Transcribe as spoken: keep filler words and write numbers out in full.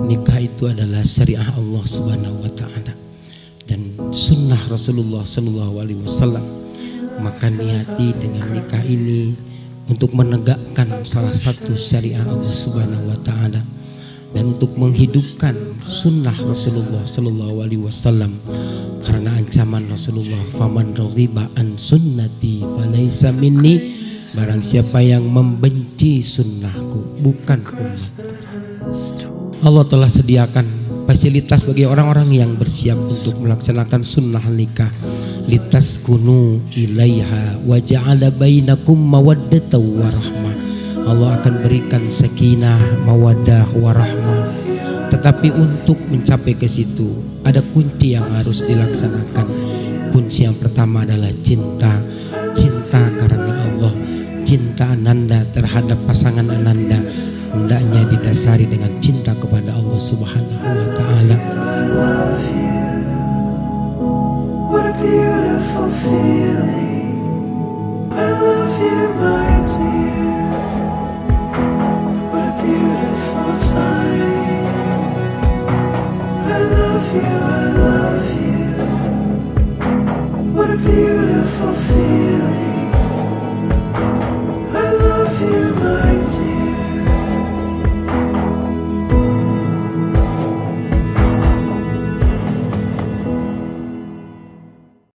nikah itu adalah syariah Allah Subhanahu wa taala dan sunnah Rasulullah sallallahu alaihi wasallam. Maka niati dengan nikah ini untuk menegakkan salah satu syariah Allah Subhanahu wa taala dan untuk menghidupkan sunnah Rasulullah sallallahu alaihi wasallam, karena ancaman Rasulullah, faman raghiba an sunnati falaysa minni, barang siapa yang membenci sunnahku bukan umatku. Allah telah sediakan fasilitas bagi orang-orang yang bersiap untuk melaksanakan sunnah nikah. Litaskunu ilaiha wa ja'ala bainakum mawaddatan wa rahmah. Allah akan berikan sakinah, mawaddah, warahmah. Tetapi untuk mencapai ke situ ada kunci yang harus dilaksanakan. Kunci yang pertama adalah cinta. Cinta karena Allah. Cinta Ananda terhadap pasangan Ananda hendaknya didasari dengan cinta kepada Allah Subhanahu wa taala. What a beautiful feeling. I love you, my dear. What a beautiful time. I love you, I love you. What a beautiful feeling.